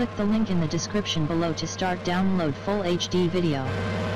Click the link in the description below to start download full HD video.